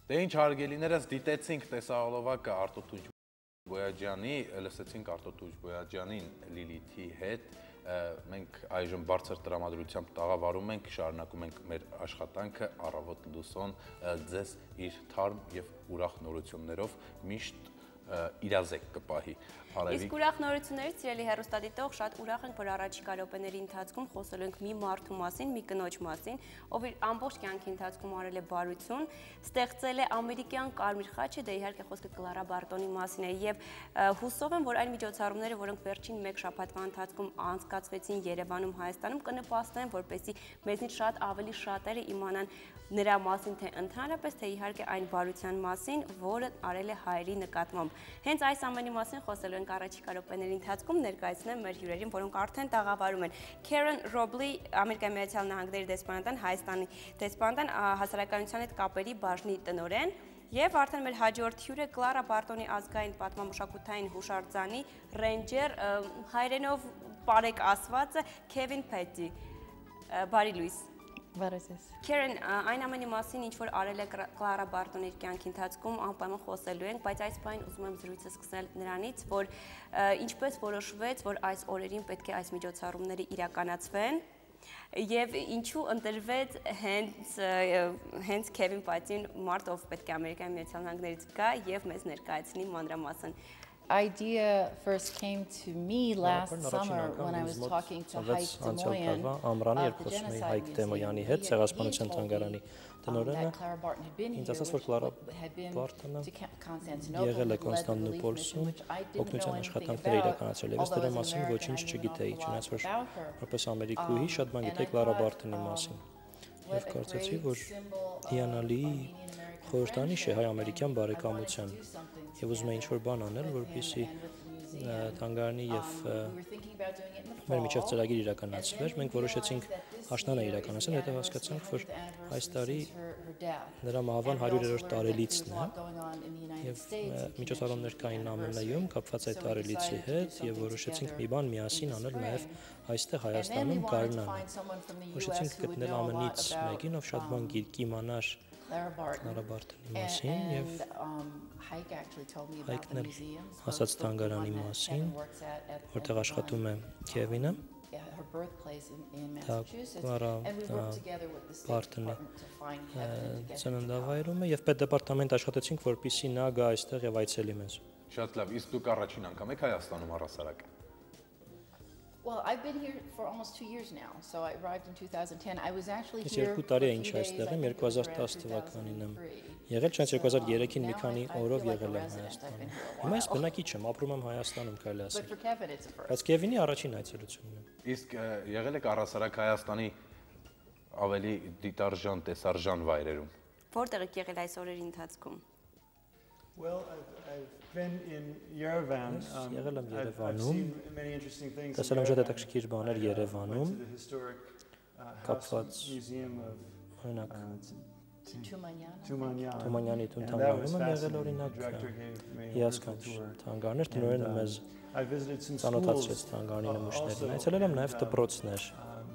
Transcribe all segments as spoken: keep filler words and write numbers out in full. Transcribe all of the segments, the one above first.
Դե ինչ հարգելիներս դիտեցինք տեսահոլովակը Արտո Թուջբոյաջյանի, լսեցինք Արտո Թուջբոյաջյանին Լիլիթի հետ, մենք այժմ բարձր տրամադրությամբ տաղավարում ենք, շարունակում ենք մեր աշխատանքը Առավոտ լուսոն ձեզ իր թարմ եւ ուրախ նորություններով միշտ իրազեկ կպահի։ Իսկ ուրախ նորություններից, սիրելի հեռուստադիտող, շատ ուրախ ենք, որ առաջիկա րոպեների ընթացքում խոսելու ենք մի մարդու մասին, մի կնոջ մասին, ով իր ամբողջ կյանքի ընթացքում արել է բարություն, ստեղծել է ամերիկյան կարմիր խաչը, դե իհարկե խոսքը Կլարա Բարտոնի մասին է, եւ հուսով եմ, որ այն միջոցառումները, որոնք վերջին մեկ շաբաթվա ընթացքում անցկացվեցին Երևանում, Հայաստանում, կնպաստեն, որպեսզի մեզնից շատ ավելի շատերը իմանան նրա մասին, թե ընդհանրապես, թե իհարկե այն բարության մասին, որը արել է հայերի նկատմամբ։ Հենց այս ամենի մասին խոսելու ենք առաջիկա րոպեների ընթացքում, ներկայացնեմ մեր հյուրերին, որոնք արդեն տաղավարում են։ Քերեն Ռոբլի, Ամերիկայի Միացյալ Նահանգների դեսպանատան, Հայաստանի դեսպանատան, հասարակայնության հետ կապերի բաժնի տնօրեն, եւ արդեն մեր հաջորդ հյուրը Կլարա Բարտոնի ազգային պատմամշակութային հուշարձանի ռեյնջեր, հայերենով բարեկ ասվածը Քևին Փետի։ Բարի լույս։ Քերեն, այն ամենի մասին, ինչ որ արել է Կլարա Բարտոնի իր կյանքի ընթացքում, անպայման խոսելու ենք, բայց այս բան ուզում եմ զրույցը սկսել նրանից, որ ինչպես որոշվեց, որ այս օրերին պետք է այս միջոցառումները իրականացվեն, եւ ինչու ընտրվեց հենց հենց Քևին Փետին, մարդ, ով պետք է Ամերիկայի Միացյալ Նահանգներից գա եւ մեզ ներկայացնի մանրամասն։ Idea first came to me last summer when I was talking to Hayk Demoyan of the Genocide Museum. հետ ցեղասպանության թանգարանի տնօրենը ինձ ասաց, որ Կլարա Բարտոնը եղել է Կոնստանդնուպոլսում, օգնության աշխատանքներ իրականացրել եւ ըստ դրա մասին ոչինչ չգիտեի, չնայած որ որպես ամերիկուհի շատ բան գիտեի Կլարա Բարտոնի մասին։ Եվ կարծեցի, որ հիանալի խորհրդանիշ է հայ-ամերիկյան բարեկամության եւ ուզում էի ինչ-որ բան անել, որպեսզի թանգարանի եւ մեր միջև ծրագիր իրականացվեր։ Մենք որոշեցինք աշնանը իրականացնել, հետո հասկացանք, որ այս տարի նրա մահվան հարյուրերորդ տարելիցն է եւ միջոցառումներ կային ԱՄՆ-ում կապված այդ տարելիցի հետ եւ որոշեցինք մի բան միասին անել նաեւ այստեղ Հայաստանում Գարնանը։ Որոշեցինք գտնել ամենից մեկին, ով շատ բան կիմանար Կլարա Բարտոնի մասին եւ Հայկն էլ ասաց թանգարանի մասին, որտեղ աշխատում է Քևինը, դա Կլարա Բարտոնի ծննդավայրում է եւ պետդեպարտամենտ աշխատեցինք, որպեսզի նա գա այստեղ եւ այցելի մեզ։ Շատ լավ, իսկ դուք առաջին անգամ եք Հայաստանում առհասարակ։ Well, I've been here for almost two years now. So I arrived in two thousand ten. I was actually here երկու տարի է ինչ այստեղ եմ, երկու հազար տասը թվականին եմ եղել, չնայած երկու հազար երեքին մի քանի օրով եղել եմ Հայաստանում։ Հիմա ես բնակիչ եմ, ապրում եմ Հայաստանում, կարելի ասել։ Բայց Քևինի առաջին այցելությունն է։ Իսկ եղել եք առհասարակ Հայաստանի ավելի դիտարժան, տեսարժան վայրերում։ Որտեղ եք եղել այս օրերի ընթացքում։ Well, I've, I've been in Yerevan. Um, եղել եմ I've, I've Երևանում, seen many interesting things. տեսել եմ շատ հետաքրքիր բաներ Երևանում, the historic uh, house կապված museum of օրինակ Թումանյան. Թումանյանի տուն թանգարանում եմ եղել օրինակ հիասքանչ թանգարներ, տնօրենը մեզ ծանոթացրեց թանգարանի նմուշներին, այցելել եմ նաև դպրոցներ,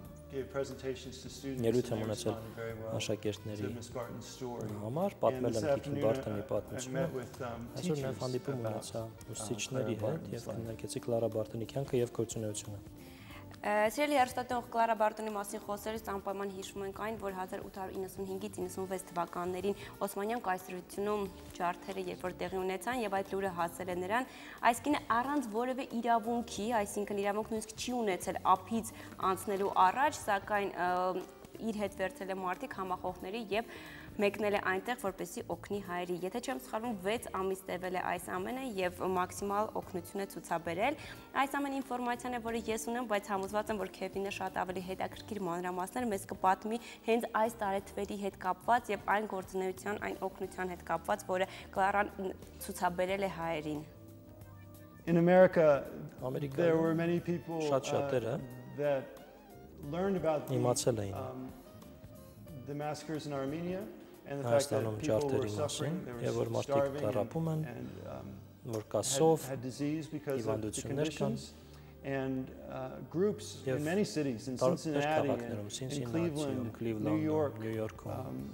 ելույթ եմ ունեցել աշակերտների համար, պատմել եմ Քիքին Բարտոնի պատմությունը, այսօր նաև հանդիպում ունեցա ուսուցիչների հետ եւ քննարկեցի Կլարա Բարտոնի կյանքը եւ գործունեությունը։ Սիրելի հեռուստադիտող, Կլարա Բարտոնի մասին խոսելիս անպայման հիշում ենք այն, որ հազար ութ հարյուր իննսունհինգից իննսունվեց թվականներին Օսմանյան կայսրությունում ջարդերը երբ որ տեղի ունեցան եւ այդ լուրը հասել է նրան, այս կինը առանց որևէ իրավունքի, այսինքն իրավունք նույնիսկ չի ունեցել ափից անցնելու առաջ, սակայն իր հետ վերցել է մարդիկ համախոհների եւ մեկնել է այնտեղ, որպեսզի օգնի հայերի։ Եթե չեմ սխալվում, վեց ամիս տևել է այս ամենը եւ մաքսիմալ օգնություն է ցուցաբերել։ Այս ամեն ինֆորմացիան է, որը ես ունեմ, բայց համոզված եմ, որ Քևինը շատ ավելի հետաքրքիր մանրամասներ մեզ կպատմի հենց այս տարեթվերի հետ կապված եւ այն գործունեության, այն օգնության հետ կապված, որը Կլարան ցուցաբերել է հայերին։ In America, Ամերիկայում there were many people շատ շատերը that learned about the, իմացել էին um, the massacres in Armenia and the fact that Հայաստանում people were ջարդերի suffering, մասին they եւ were որ մարդիկ starving տառապում են, and, and um, որ կա սով, had, had disease because of the հիվանդություններ կան conditions. And uh, groups Եվ in many cities, in տարբեր Cincinnati, քաղաքներում, and in Cincinnati-ում, Cleveland, New Cleveland-ում, York, New York-ում, um,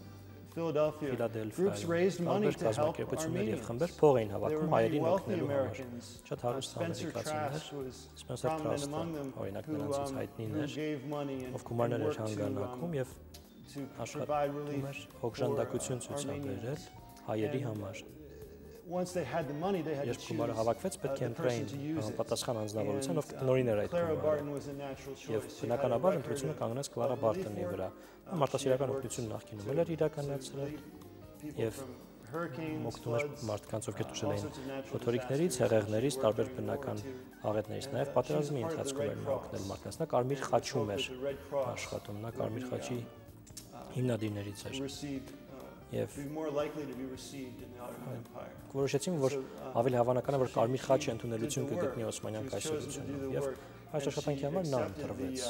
Philadelphia, groups Ֆիլադելֆիայում raised money տարբեր to help կազմակերպություններ եւ խմբեր Armenians. փող էին There were հավաքում many հայերին wealthy օգնելու համար։ Americans. Շատ Uh, հարուստ Spencer ամերիկացիներ, Trask was Սպենսեր prominent Թրաստը, among them, օրինակ who, նրանցից um, հայտնին who էր, gave money and, ով գումարներ and էր worked to, հանգանակում um, եւ to provide relief աշխատում էր for հոգժանդակություն uh, ցուցաբերել Armenians. հայերի And համար։ once they had the money, they had to Երբ choose գումարը հավաքվեց, uh, պետք է the person ընտրեին to use it. պատասխան անձնավորության, And, ով կտնօրին էր uh, այդ Clara գումարը։ Barton was a natural Եվ choice. She had a բնականաբար record ընտրությունը of- կանգնեց Կլարա of Բարտոնի relief վրա։ work. Մարդասիրական She had օգնությունն worked նախկինում to- էլ էր to իրականացրել relieve people եւ from hurricanes, օգնում էր floods, մարդկանց, ովքեր uh, տուժել all էին sorts of natural փոթորիկներից, disasters. հեղեղներից, She տարբեր worked during բնական World War Two. աղետներից, And, նաև uh, պատերազմի she was part of the ընթացքում Red էր նա Cross. օգնել մարդկանց։ Նա Կարմիր And խաչում hoped էր that the Red Cross աշխատում, նա would Կարմիր be, խաչի uh, հիմնադիրներից էր։ received, uh, Եվ be more likely to be received in the Ottoman Empire. որոշեցին, որ ավելի հավանական է, որ Կարմիր խաչի ընդունելություն կգտնի Օսմանյան կայսրությունում։ Եվ այս աշխատանքի համար նա ընտրվեց։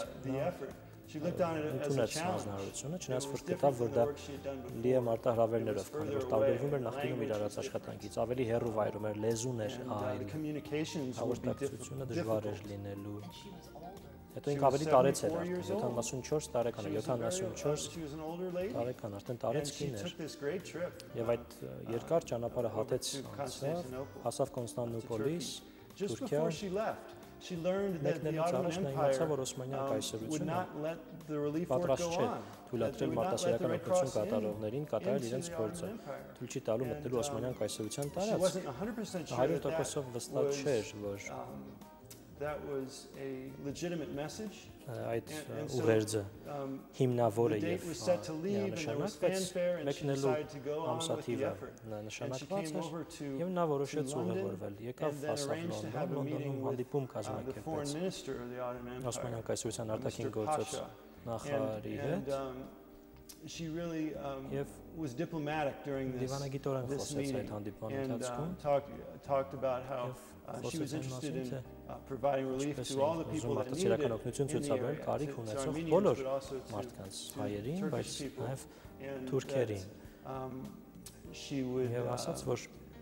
She looked on it as a Ընդունեց challenge. հանձնարարությունը, It չնայած was որ different գտավ, from որ the դա work she had done լի է before. մարտահրավերներով, It was քանի որ further տարբերվում away, էր նախկինում language իր was արած աշխատանքից, ավելի հեռու վայրում էր, լեզուն էր And, uh, այլ, the communications would be diff- հաղորդակցությունը դժվար էր difficult. լինելու։ And she was older. Հետո She ինք was ավելի տարեց էր seventy-four years old. յոթանասունչորս տարեկան She է, was a very, uh, յոթանասունչորս she was an older lady. տարեկան, արդեն And տարեց she կին էր։ took this great trip Եվ այդ երկար ճանապարհը հատեց անցավ, հասավ to Կոնստանդնուպոլիս, Turkey. Just Թուրքիա, before she left, she learned that the մեկնելուց Ottoman առաջ նա Empire իմացավ, որ Օսմանյան um, would կայսրությունը not let the relief work պատրաստ go չէ on. թույլ That they ատրել would not let the մարդասիրական Red օգնություն Cross in կատարողներին կատարել into իրենց the գործը։ Ottoman Empire. Թույլ չի տալու And, մտնել Օսմանյան um, կայսրության She տարածք։ wasn't one hundred percent sure հարյուր that that տոկոսով վստահ was, չէր, որ um, that was a legitimate message. այդ And- and so, ուղերձը um, հիմնավոր է the date եւ was set to leave and there was նշանակվեց fanfare and she մեկնելու decided to go on with the ամսաթիվը effort. And she նշանակված came էր over to, եւ նա to որոշեց London ուղևորվել, եկավ and then հասավ arranged to have Լոնդոն, a meeting Լոնդոնում with հանդիպում uh, the կազմակերպեց foreign minister of the Ottoman Օսմանյան Empire, կայսրության uh, արտաքին Mister գործոց Pasha. նախարարի And, հետ um, she really um, Եվ was diplomatic during this, դիվանագիտորեն this խոսեց այդ meeting հանդիպման and uh, ընթացքում talked, talked about how եւ uh, she was խոսեց այն interested մասին, in թե uh, providing relief ինչպես to all the էին people ուզում that needed մարդասիրական it օգնություն in the ցուցաբերել area, կարիք to- to ունեցող Armenians, բոլոր but also to- մարդկանց, to հայերին, Turkish բայց people. նաև And թուրքերին։ that, um, she would, Եվ uh, ասաց, որ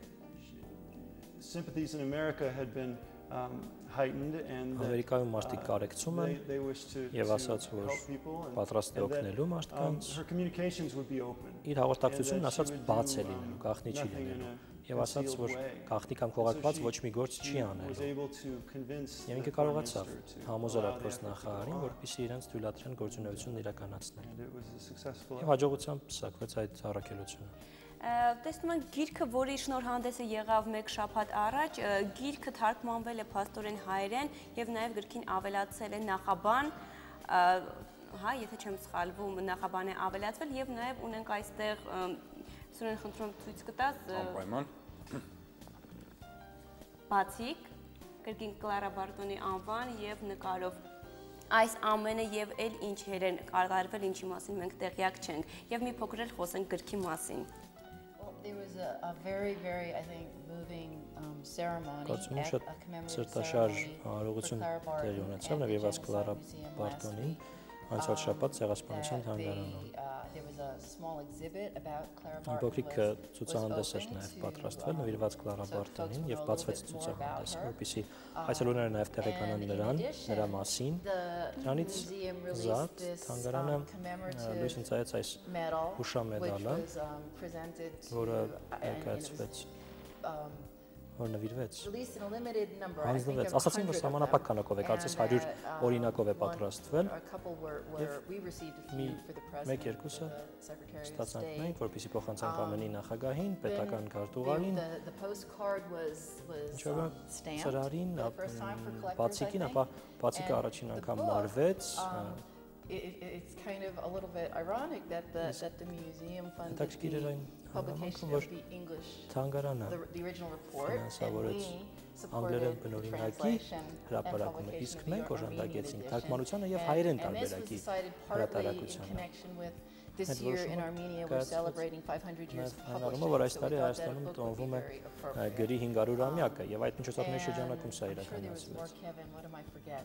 sympathies in America had been um, heightened and that, Ամերիկայում մարդիկ uh, կարեկցում they, են they wished to, եւ to ասաց, որ help people and, պատրաստ է and that, օգնելու um, մարդկանց։ her communications would be open. Իր հաղորդակցությունն And that she ասաց would բաց է do, լինելու, um, գաղտնի չի nothing in լինելու։ a Եվ ասաց, concealed որ way. գաղտնի կամ So քողարկված she- ոչ մի գործ she չի was անելու։ able to convince Եվ the ինքը foreign կարողացավ minister to համոզել allow այդ the փոստն effort to go նախարարին, on. որպեսզի իրենց թույլատրեն գործունեությունն իրականացնել։ And it was a successful Եվ հաջողությամբ սակվեց այդ առաքելությունը։ Տեսնում ենք գիրքը, որի շնորհանդեսը եղավ մեկ շաբաթ առաջ, գիրքը թարգմանվել է փաստորեն հայերեն եւ նաեւ գրքին ավելացել է նախաբան, հա, եթե չեմ սխալվում, նախաբան է ավելացվել եւ նաեւ ունենք այստեղ Սուրեն խնդրում ցույց կտաս Անպայման բացիկ գրքին Կլարա Բարտոնի անվան եւ նկարով այս ամենը եւ էլ ինչեր են կատարվել, ինչի մասին մենք տեղյակ չենք եւ մի փոքր էլ խոսենք գրքի մասին։ There was a, a very, very, I think, moving um, ceremony Կարծում եմ at շատ a commemorative սրտաշար ceremony for հարողություն Clara տեղի Barton ունեցավ at the նվիրված Կլարա Genocide Museum last Բարտոնին week. անցյալ շաբաթ Um, Ցեղասպանության that they, թանգարանում։ uh, there was a small exhibit about Clara Մի Barton փոքրիկ was, was ցուցահանդես էր open նաև to, պատրաստվել um, նվիրված Կլարա so folks Բարտոնին would եւ know a բացվեց little bit more about ցուցահանդեսը, her. որպեսզի Um, այցելուները նաև տեղեկանան and in նրան, addition, նրա մասին։ the Դրանից museum released զատ this թանգարանը um, commemorative լույս ընծայեց այս medal, which հուշամեդալը, was um, presented to, որը uh, and it was, ներկայացվեց, um, որ նվիրվեց։ released in a limited number, I think Հանձնվեց, of ասացին, որ one hundred սահմանափակ of them. քանակով է, կարծես And, հարյուր uh, օրինակով է one- պատրաստվել։ a couple were, were, we received a մի few for the մեկ president, երկուսը for the secretary of ստացանք state. մենք, որպեսզի փոխանցենք Um, ամենի նախագահին, Then պետական the, քարտուղարին, the, the postcard was, was ինչով um, stamped ծրարին, for the first time for collectors, I բացիկին, think. ապա բացիկը And առաջին the անգամ book, մարվեց, um, it, it, it's kind of a little bit ironic that the, that the museum funded հետաքրքիր էր the այն publication հավանքը, որ of the English, թանգարանը the, the original report, and ֆինանսավորեց we անգլերեն supported բնօրինակի translation and հրապարակումը, publication իսկ of the մենք Armenian օժանդակեցինք edition. թարգմանությանը եւ And- հայերեն and this was տարբերակի decided partly in հրատարակությանը։ connection with this Այդ year in որոշումը Armenia we're կայացվեց celebrating five hundred years of Նաև publishing, հանրումը, որ այս so we տարի thought that a Հայաստանում book would be տոնվում է very appropriate. գրի հինգ հարյուրամյակը եւ այդ միջոցառումների And շրջանակում սա I'm sure there was more, իրականացվեց։ Kevin, what am I forgetting?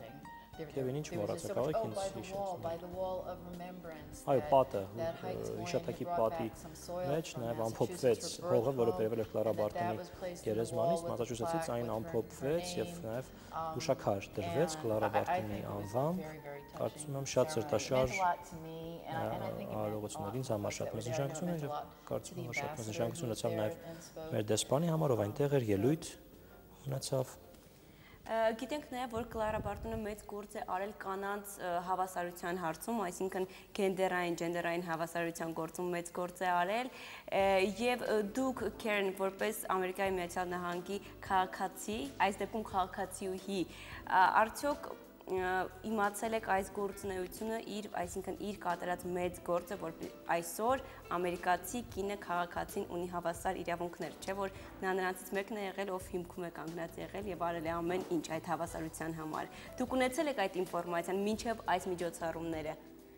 Քևին ինչ մոռացա, կարող եք ինձ հիշեցնել։ Այո, պատը, հիշատակի պատի մեջ նաև ամփոփվեց հողը, որը բերվել էր Կլարա Բարտոնի գերեզմանից, Մասաչուսեթսից այն ամփոփվեց եւ նաև հուշաքար դրվեց Կլարա Բարտոնի անվամբ։ Կարծում եմ շատ սրտաշարժ արարողություններ ինձ համար շատ մեծ նշանակություն էր եւ կարծում եմ շատ մեծ նշանակություն ունեցավ նաև մեր դեսպանի համար, ով այնտեղ էր, ելույթ ունեցավ։ Գիտենք նաև, որ Կլարա Բարտոնը մեծ գործ է արել կանանց հավասարության հարցում, այսինքն գենդերային, ջենդերային հավասարության գործում մեծ գործ է արել, եւ դուք Քերեն որպես Ամերիկայի Միացյալ Նահանգի քաղաքացի, այս դեպքում քաղաքացիուհի, արդյոք իմացել եք այս գործունեությունը իր, այսինքն իր կատարած մեծ գործը, որ այսօր ամերիկացի կինը քաղաքացին ունի հավասար իրավունքներ, չէ՞ որ նա նրանցից մեկն է եղել, ով հիմքում է կանգնած եղել եւ արել է ամեն ինչ այդ հավասարության համար։ Դուք ունեցել եք այդ ինֆորմացիան մինչեւ այս միջոցառումները։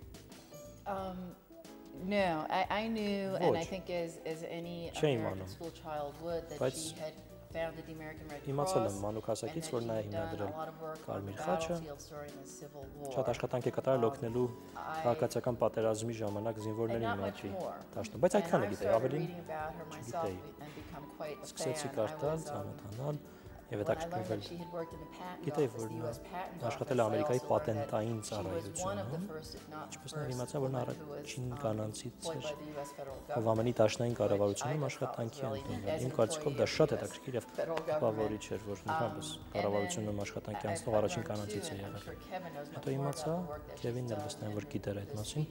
No, I, I knew, and I think as, as any American school child would, that she had founded the American Red Cross, and that she had done a lot of work on the battlefields during the Civil War. Շատ աշխատանք է կատարել օգնելու քաղաքացիական պատերազմի ժամանակ զինվորներին մաչի դաշտում, բայց այդքան է գիտեի, ավելին չգիտեի։ Սկսեցի կարդալ, ծանոթանալ եւ հետաքրքրվել։ Գիտեի, որ նա աշխատել է Ամերիկայի պատենտային ծառայությունում, ինչպես նաև իմացա, որ նա առաջին կանանցից էր, ով ամենի դաշնային կառավարությունում աշխատանքի ընդունվել։ Իմ կարծիքով դա շատ հետաքրքիր եւ տպավորիչ էր, որ ընդհանրապես կառավարությունում աշխատանքի անցնող առաջին կանանցից է եղել։ Հետո իմացա, Քևինն էլ վստահ եմ, որ գիտեր այդ մասին,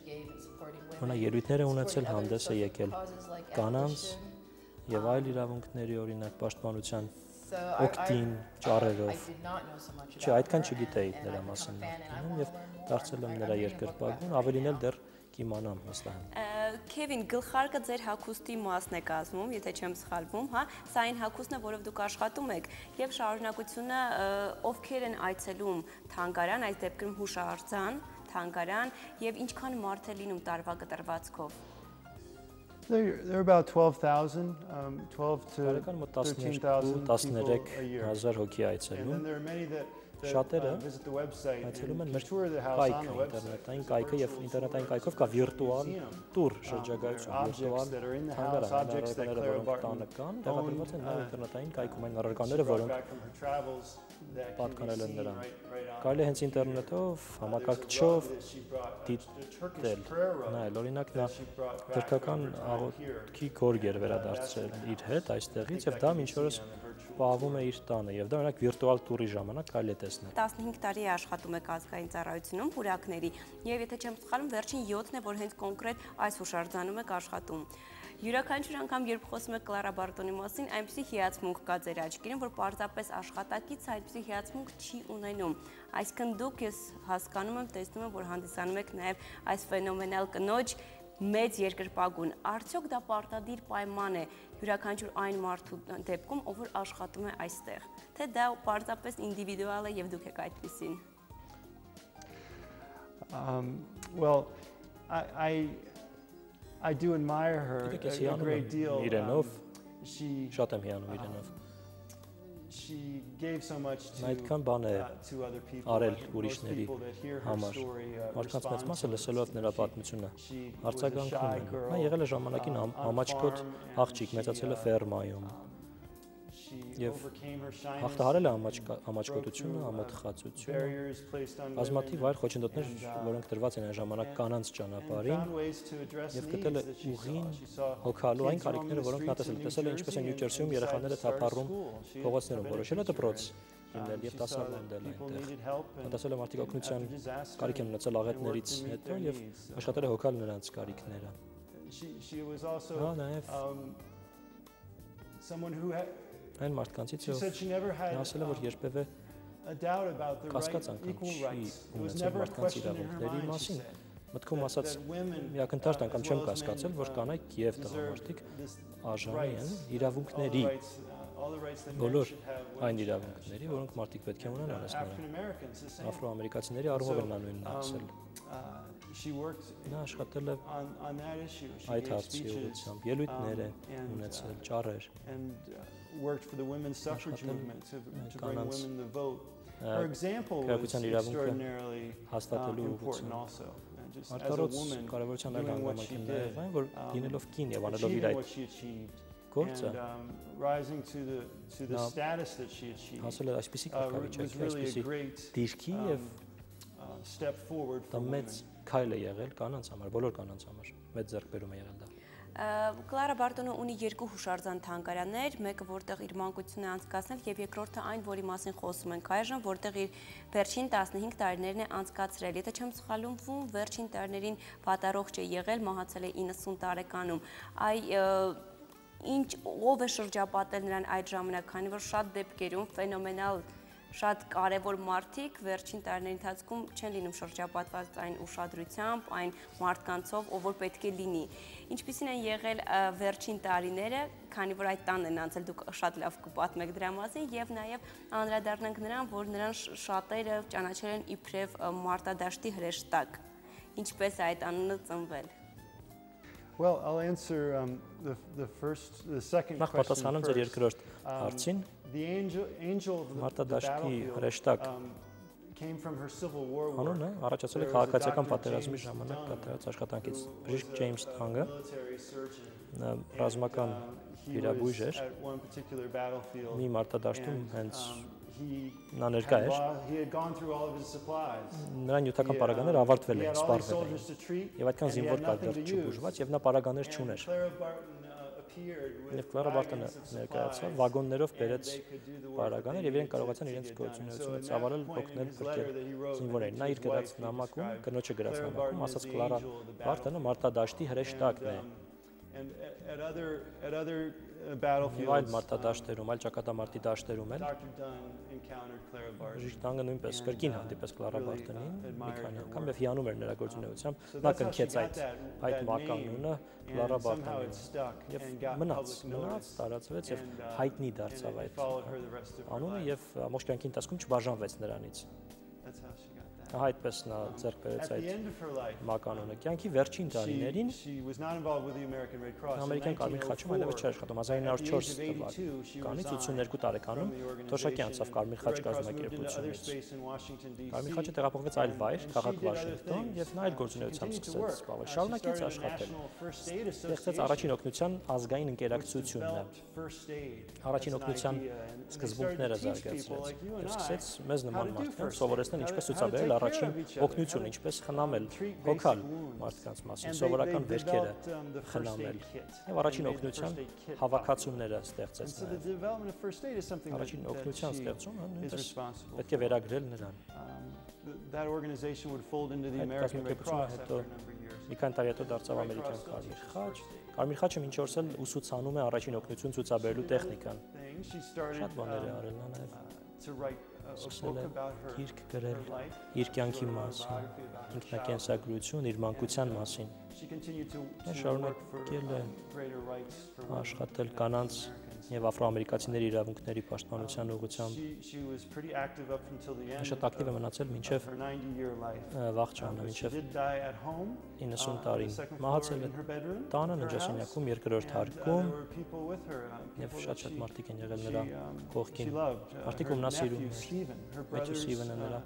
որ նա ելույթներ է ունեցել, հանդես է եկել կանանց եւ այլ իրավունքների, օրինակ պաշտպանության օգտին, ճառերով։ Չէ, այդքան չգիտեի նրա մասին եւ դարձել եմ նրա երկրպագուն, ավելին էլ դեռ կիմանամ վստահ եմ։ Քևին, գլխարկը ձեր հագուստի մասն է կազմում, եթե չեմ սխալվում, հա, սա այն հագուստն է, որով դուք աշխատում եք, եւ շարունակությունը ովքեր են այցելում թանգարան, այս դեպքում հուշարձան, թանգարան, եւ ինչքան մարդ է լինում տարվա կտրվածքով։ There, there are about twelve thousand, um, twelve to thirteen thousand people a year. And then there are many that, that uh, visit the website and just tour the house on the website. Ինտերնետային կայքը եւ ինտերնետային կայքով կա վիրտուալ տուր շրջագայություն, վիրտուալ թանգարան, որոնք տանը կան, տեղադրված են նաեւ ինտերնետային կայքում այն առարկաները, որոնք պատկանել են նրան։ Կարելի է հենց ինտերնետով, համակարգչով դիտել, նայել, օրինակ նա գրքական աղոթքի գորգ էր վերադարձրել իր հետ այստեղից եւ դա մինչ օրս պահվում է իր տանը եւ դա օրինակ վիրտուալ տուրի ժամանակ կարելի է տեսնել։ տասնհինգ տարի է աշխատում եք ազգային ծառայությունում հուրակների եւ եթե չեմ սխալվում վերջին յոթն է որ հենց կոնկրետ այս հուշարձանում եք աշխատում։ Յուրաքանչյուր անգամ երբ խոսում եք Կլարա Բարտոնի մասին, այնպեսի հիացմունք կա ձեր աչքերին, որ պարզապես աշխատակից այդպեսի հիացմունք չի ունենում։ Այսինքն դուք ես հասկանում եմ, տեսնում եմ, որ հանդիսանում եք նաև այս ֆենոմենալ կնոջ մեծ երկրպագուն։ Արդյոք դա պարտադիր պայման է յուրաքանչյուր այն մարդու դեպքում, ով որ աշխատում է այստեղ, թե դա պարզապես ինդիվիդուալ է եւ դուք եք այդպեսին։ Um, well, I, I I do admire her a, a great deal. Um, she, um, she gave so much to, uh, to other people. Most people that hear her story uh, respond to her. She, she was a shy girl. Նա եղել է ժամանակին համաճկոտ աղջիկ, մեծացել է ֆերմայում։ Եվ հաղթահարել է համաճկոտությունը, համոթխածությունը, բազմաթիվ այլ խոչընդոտներ, որոնք դրված են այն ժամանակ կանանց ճանապարհին, եւ գտել է ուղին հոգալու այն կարիքները, որոնք նա տեսել է, տեսել է ինչպես են Նյու Ջերսիում երեխաները թափառում փողոցներում, որոշել է դպրոց հիմնել եւ դասավանդել այնտեղ։ Նա տեսել է մարդիկ օգնության կարիք են ունեցել աղետներից հետո եւ աշխատել է հոգալ նրանց կարիքները։ Նա նաեւ այն մարդկանցից ով ասել է, որ երբևէ կասկած անգամ չի ունեցել մարդկանց իրավունքների մասին։ Մտքում ասած միակնթարթ անգամ չեմ կասկածել, որ կանայք եւ տղամարդիկ արժանի են իրավունքների, բոլոր այն իրավունքների, որոնք մարդիկ պետք է ունենան ասել։ Աֆրոամերիկացիների առումով են նույնն ասել։ Նա աշխատել է այդ հարցի ուղղությամբ, ելույթներ է ունեցել, ճառեր, worked for the women's suffrage movement to, to bring women the vote. քրեական իրավունքը հաստատելու ուղղություն։ Արտարոց կարևորության այլ հանգամանքն նաև այն, որ լինելով կին եւ անելով իր այդ գործը հասել է այսպիսի կարգավիճակի, այսպիսի դիրքի եւ դա մեծ քայլ է եղել կանանց համար, բոլոր կանանց համար, մեծ ձեռքբերում է եղել դա։ Կլարա Բարտոնը ունի երկու հուշարձան թանգարաններ, մեկը որտեղ իր մանկությունն է անցկացնել եւ երկրորդը այն, որի մասին խոսում ենք այժմ, որտեղ իր վերջին տասնհինգ տարիներն է անցկացրել։ Եթե չեմ սխալվում, վերջին տարիներին վատառողջ է եղել, մահացել է իննսուն տարեկանում։ Այ ինչ ով է շրջապատել նրան այդ ժամանակ, քանի որ շատ դեպքերում ֆենոմենալ շատ կարևոր մարդիկ վերջին տարիների ընթացքում չեն լինում շրջապատված այն ուշադրությամբ, այն մարդկանցով, ով որ պետք է լինի։ Ինչպիսին են եղել վերջին տարիները, քանի որ այդ տանն են անցել, դուք շատ լավ կպատմեք դրա մասին, եւ նաեւ անդրադառնանք նրան, որ նրան շատերը ճանաչել են իբրև մարտադաշտի հրեշտակ։ Ինչպես է այդ անունը ծնվել։ Well, I'll answer um, the, the first, the second question first. Um, the angel, angel of the, the battlefield um, came from her Civil War work. Անունը առաջացել է քաղաքացիական պատերազմի ժամանակ կատարած աշխատանքից։ Բժիշկ Ջեյմս Թանգը ռազմական վիրաբույժ էր։ Մի մարտադաշտում հենց նա ներկա էր։ Նրա նյութական պարագաները ավարտվել էին, սպառվել էին։ Եվ այդքան զինվոր կար դեռ չբուժված, եւ նա պարագաներ չուներ։ Եվ Կլարա Բարտոնը ներկայացավ, վագոններով բերեց պարագաներ եւ իրենք կարողացան իրենց գործունեությունը ծավալել, օգնել փրկել զինվորներին։ Նա իր գրած նամակում, կնոջը գրած նամակում ասաց Կլարա Բարտոնը մարտադաշտի հրեշտակն է։ At other at other battlefields, այլ մարտադաշտերում, այլ ճակատամարտի դաշտերում էլ Բժիշկ Թանգը նույնպես կրկին հանդիպես Կլարա Բարտոնին մի քանի անգամ եւ հիանում էր նրա գործունեությամբ, նա կնքեց այդ այդ մականունը Կլարա Բարտոնին եւ մնաց, մնաց, տարածվեց եւ հայտնի դարձավ այդ անունը եւ ամբողջ կյանքի ընթացքում չբաժանվեց նրանից։ Այդպես նա ձեռք բերեց այդ մականունը։ Կյանքի վերջին տարիներին ամերիկյան Կարմիր խաչում այլևս չէր աշխատում։ հազար ինը հարյուր չորս թվականից ութսուններկու տարեկանում թոշակի անցավ Կարմիր խաչ կազմակերպությունից։ Կարմիր խաչը տեղափոխվեց այլ վայր, քաղաք Վաշինգտոն, եւ նա այլ գործունեությամբ սկսեց զբաղվել։ Շարունակեց աշխատել։ Ստեղծեց առաջին օգնության ազգային ընկերակցությունը։ Առաջին օգնության սկզբունքները զարգացրեց եւ սկսեց մեզ նման մարդկանց սովորեցնել ինչպես ցուցաբերել առաջին օգնություն, ինչպես խնամել, հոգալ մարդկանց մասին, սովորական վերքերը խնամել եւ առաջին օգնության հավաքածուները ստեղծեց նաեւ։ Առաջին օգնության ստեղծումը նույնպես պետք է վերագրել նրան։ That organization would fold into the American Red Cross after a number of years. Մի քանի տարի հետո դարձավ ամերիկյան Կարմիր խաչ։ Կարմիր խաչը մինչ օրս էլ ուսուցանում է առաջին օգնություն ցուցաբերելու տեխնիկան։ Շատ բաներ է արել նա նաեւ։ Սկսել է գիրք գրել իր կյանքի մասին, ինքնակենսագրություն, իր մանկության մասին։ Նա շարունակել է աշխատել կանանց եւ աֆրոամերիկացիների իրավունքների պաշտպանության ուղղությամբ։ Նա շատ ակտիվ է մնացել մինչև վաղճանը, մինչև իննսուն տարին։ Մահացել է տանը ննջասենյակում երկրորդ հարկում եւ շատ-շատ մարդիկ են եղել նրա կողքին։ Մարդիկ, ում նա սիրում էր։ Մեջը Սիվենը նրա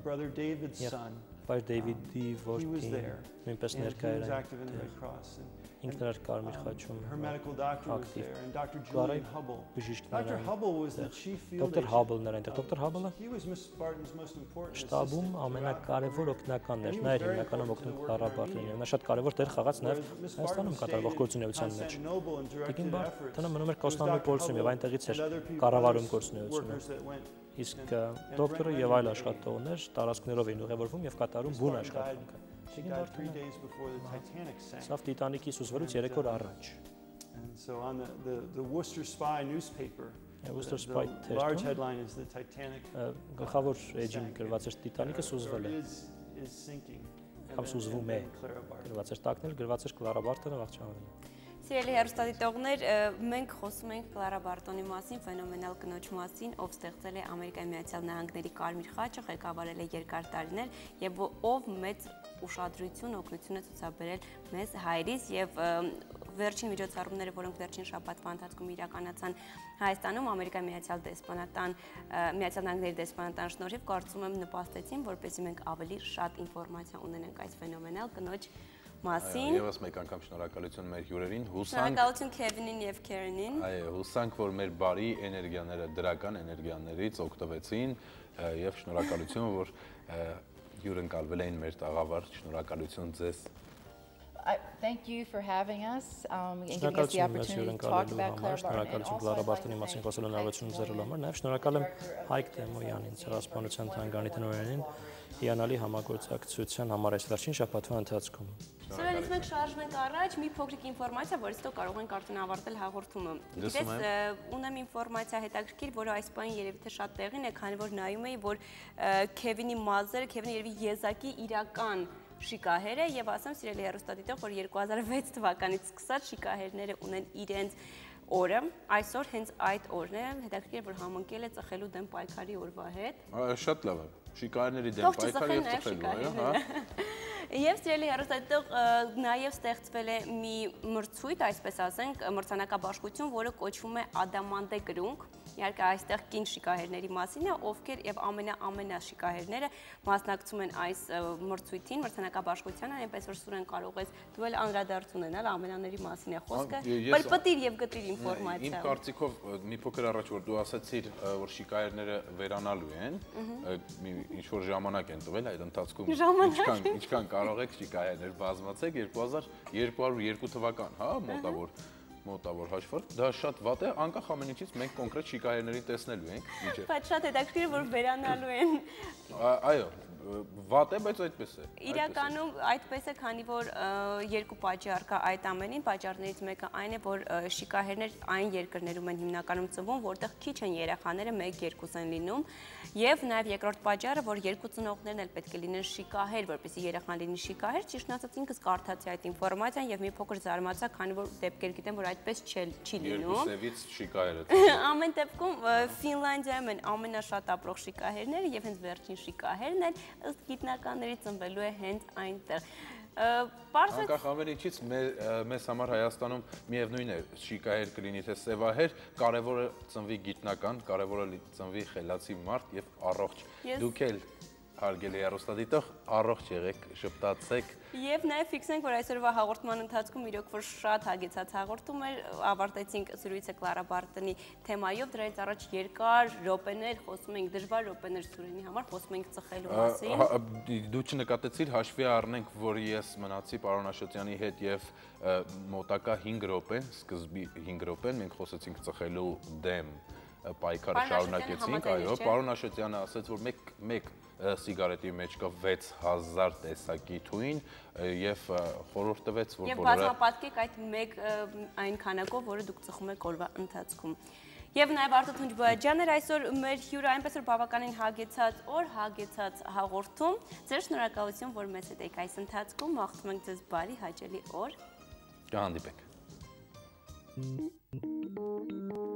Պայր Դեյվիդի որդին նույնպես ներկա էր այնտեղ։ Ինքն էր Կարմիր խաչում ակտիվ։ Կլարայի բժիշկները Դոկտոր Հաբլն էր այնտեղ։ Դոկտոր Հաբլը շտաբում ամենակարևոր օգնականն էր։ Նա էր հիմնականում օգնում Կլարա Բարտոնին։ Նա շատ կարևոր դեր խաղաց նաև Հայաստանում կատարվող գործունեության մեջ։ Տիկին Բարտոնը մնում էր Կոստանդնուպոլսում եւ այնտեղից էր կառավարում գործունեությունը։ Իսկ դոկտորը եւ այլ աշխատողներ տարածքներով էին ուղևորվում եւ կատարում բուն աշխատանքը։ Տիկին Բարտոնը սավ Տիտանիկի սուզվելուց երեք օր առաջ։ And so on the the the Worcester Spy newspaper, Worcester Spy the large headline is the Titanic. Գլխավոր էջին գրված էր Տիտանիկը սուզվել է։ Կամ սուզվում է։ Գրված էր տակնել, գրված էր Կլարա Բարտոնը վախճանվել է։ Սիրելի հեռուստադիտողներ, մենք խոսում ենք Կլարա Բարտոնի մասին, ֆենոմենալ կնոջ մասին, ով ստեղծել է Ամերիկայի Միացյալ Նահանգների Կարմիր խաչը, ղեկավարել է երկար տարիներ եւ ով մեծ ուշադրություն, օգնություն է ցուցաբերել մեզ հայրից եւ վերջին միջոցառումները, որոնք վերջին շաբաթվա ընթացքում իրականացան Հայաստանում, Ամերիկայի Միացյալ Դեսպանատան, Միացյալ Նահանգների դեսպանատան շնորհիվ կարծում եմ նպաստեցին, որպեսզի մենք ավելի շատ ինֆորմացիա ունենանք այս ֆենոմենալ կնոջ մասին։ Եվս մեկ անգամ շնորհակալություն մեր հյուրերին, հուսանք։ Շնորհակալություն Քևինին եւ Քերենին։ Այո, հուսանք, որ մեր բարի էներգիաները, դրական էներգիաներից օգտվեցին եւ շնորհակալություն, որ հյուրընկալվել էին մեր տաղավար, շնորհակալություն ձեզ։ Thank you for having us um, and giving us the opportunity to talk about Clara Barton. Շնորհակալություն Կլարա Բարտոնի մասին խոսելու հնարավորություն ձեռելու համար, նաև շնորհակալ եմ Հայկ Տեմոյանին, Ցեղասպանության թանգարանի տնօրենին, հիանալի համագործակցության համար այս վերջին շաբաթվա ընթացքում։ Սուրելից մենք շարժվենք առաջ, մի փոքրիկ ինֆորմացիա, որից հետո կարող ենք արդեն ավարտել հաղորդումը։ Գիտես, ունեմ ինֆորմացիա հետաքրքիր, որը այս պահին երևի թե շատ տեղին է, քանի որ նայում էի, որ Քևինի մազերը, Քևինը երևի եզակի իրական շիկահեր է եւ ասեմ սիրելի հեռուստադիտող, որ երկու հազար վեց թվականից սկսած շիկահերները ունեն իրենց օրը, այսօր հենց այդ օրն է, հետաքրքիր որ համընկել է ծխելու դեմ պայքարի օրվա հետ։ Շատ լավ է, շիկահերների դեմ պայքար եւ ծխելու, հա։ Եվ սիրելի հեռուստադիտող, նաեւ ստեղծվել է մի մրցույթ, այսպես ասենք, մրցանակաբաշխություն, որը կոչվում է Ադամանդե կրունկ։ Իհարկե այստեղ կին շիկահերների մասին է, ովքեր եւ ամենա-ամենա շիկահերները մասնակցում են այս մրցույթին, մրցանակաբաշխությանը, այնպես որ Սուրեն կարող ես դու էլ անդրադարձ ունենալ ամենաների մասին է խոսքը, պրպտիր եւ գտիր ինֆորմացիա։ Իմ կարծիքով մի փոքր առաջ որ դու ասացիր, որ շիկահերները վերանալու են, ինչ որ ժամանակ են տվել այդ ընթացքում, ինչքան ինչքան կարող եք շիկահերներ բազմացեք երկու հազար երկու հարյուր երկու թվական, հա, մոտավոր մոտավոր հաշվով, դա շատ վատ է, անկախ ամեն ինչից մենք կոնկրետ շիկահերներին տեսնելու ենք, իջը։ Բայց շատ հետաքրքիր է, որ վերանալու են։ Այո, վատ է, բայց այդպես է։ Իրականում այդպես է, քանի որ երկու պատճառ կա այդ ամենին, պատճառներից մեկը այն է, որ շիկահերներ այն երկրներում են հիմնականում ծնվում, որտեղ քիչ են երեխաները, մեկ-երկուս են լինում, եւ նաեւ երկրորդ պատճառը, որ երկու ծնողներն էլ պետք է լինեն շիկահեր, որպեսզի երեխան լինի շիկահեր, ճիշտն ասած ինքս կարդացի այդ ինֆորմացիան եւ մի փոքր զարմացա, քանի որ դեպքեր գիտեմ, որ այդպես չի լինում։ Երկու սևից շիկահերը։ Ամեն դեպքում Ֆինլանդիայում են ամենաշատ ապրող շիկահերները եւ հենց վերջին շիկահերն էլ ըստ գիտնականների ծնվելու է հենց այնտեղ։ Անկախ ամեն ինչից մեզ համար Հայաստանում միևնույն է շիկահեր կլինի թե սևահեր, կարևորը ծնվի գիտնական, կարևորը ծնվի խելացի մարդ եւ առողջ։ Դուք էլ հարգելի հեռուստադիտող, առողջ եղեք, շփտացեք։ Եվ նաև ֆիքսենք, որ այսօրվա հաղորդման ընթացքում իրոք որ շատ հագեցած հաղորդում էր, ավարտեցինք զրույցը Կլարա Բարտոնի թեմայով, դրանից առաջ երկար րոպեներ խոսում ենք, դժվար րոպեներ Սուրենի համար, խոսում ենք ծխելու մասին։ Դու չնկատեցիր, հաշվի առնենք, որ ես մնացի պարոն Աշոտյանի հետ եւ մոտակա հինգ րոպե, սկզբի հինգ րոպեն մենք խոսեցինք ծխելու դեմ պայքարը շարունակեցինք, այո, պարոն Աշոտյանը ասաց, որ մեկ սիգարետի մեջ կա վեց հազար տեսակի թույն եւ խորհուրդ տվեց, որ բոլորը եւ բազմապատկեք այդ մեկ այն քանակով, որը դուք ծխում եք օրվա ընթացքում։ Եվ նաեւ Արտո Թունջբոյաջյանն էր այսօր մեր հյուրը, այնպես որ բավականին հագեցած օր, հագեցած հաղորդում։ Ձեր շնորհակալություն, որ մեզ հետ եք այս ընթացքում, մաղթում ենք ձեզ բարի հաճելի օր։ Կհանդիպենք։